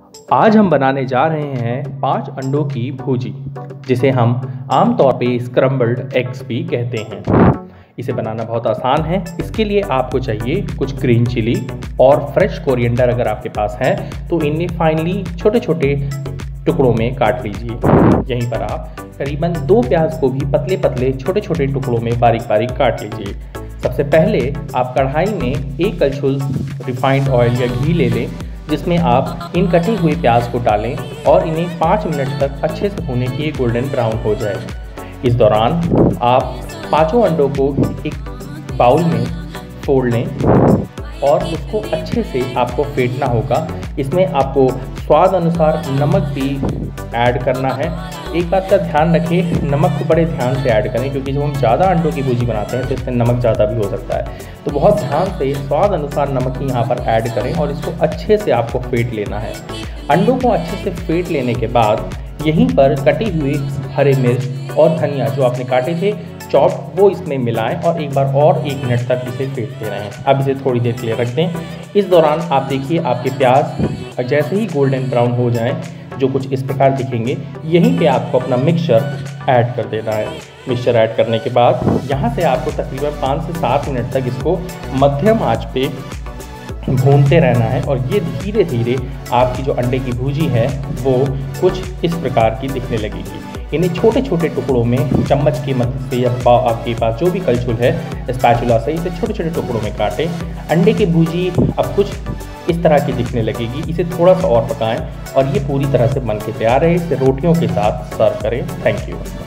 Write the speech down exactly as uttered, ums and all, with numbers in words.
आज हम बनाने जा रहे हैं पाँच अंडों की भुर्जी, जिसे हम आमतौर पे स्क्रम्बल्ड एग्स भी कहते हैं। इसे बनाना बहुत आसान है। इसके लिए आपको चाहिए कुछ ग्रीन चिली और फ्रेश कोरिएंडर। अगर आपके पास है तो इन्हें फाइनली छोटे छोटे टुकड़ों में काट लीजिए। यहीं पर आप करीबन दो प्याज को भी पतले पतले छोटे छोटे टुकड़ों में बारीक बारीक काट लीजिए। सबसे पहले आप कढ़ाई में एक कलछुल रिफाइंड ऑयल या घी ले लें, जिसमें आप इन कटे हुए प्याज को डालें और इन्हें पाँच मिनट तक अच्छे से भूनें कि ये गोल्डन ब्राउन हो जाए। इस दौरान आप पांचों अंडों को एक बाउल में फोड़ लें और उसको अच्छे से आपको फेंटना होगा। इसमें आपको स्वाद अनुसार नमक भी ऐड करना है। एक बात का ध्यान रखें, नमक को बड़े ध्यान से ऐड करें, क्योंकि जब हम ज़्यादा अंडों की भुर्जी बनाते हैं तो इसमें नमक ज़्यादा भी हो सकता है। तो बहुत ध्यान से स्वाद अनुसार नमक ही यहाँ पर ऐड करें और इसको अच्छे से आपको फेंट लेना है। अंडों को अच्छे से फेंट लेने के बाद यहीं पर कटी हुई हरे मिर्च और धनिया जो आपने काटे थे चॉप, वो इसमें मिलाएं और एक बार और एक मिनट तक इसे फेंटते रहें। अब इसे थोड़ी देर के लिए रख दें। इस दौरान आप देखिए आपके प्याज जैसे ही गोल्डन ब्राउन हो जाएं, जो कुछ इस प्रकार दिखेंगे, यहीं पे आपको अपना मिक्सचर ऐड कर देना है। मिक्सचर ऐड करने के बाद यहाँ से आपको तकरीबन पाँच से सात मिनट तक इसको मध्यम आंच पे भूनते रहना है और ये धीरे धीरे आपकी जो अंडे की भुर्जी है वो कुछ इस प्रकार की दिखने लगेगी। इन्हें छोटे छोटे टुकड़ों में चम्मच की मदद से या आपके पास जो भी कलछुल है स्पैचुला से इसे छोटे छोटे टुकड़ों में काटें। अंडे की भुर्जी अब कुछ इस तरह की दिखने लगेगी। इसे थोड़ा सा और पकाएं और ये पूरी तरह से बन के तैयार है। इसे रोटियों के साथ सर्व करें। Thank you.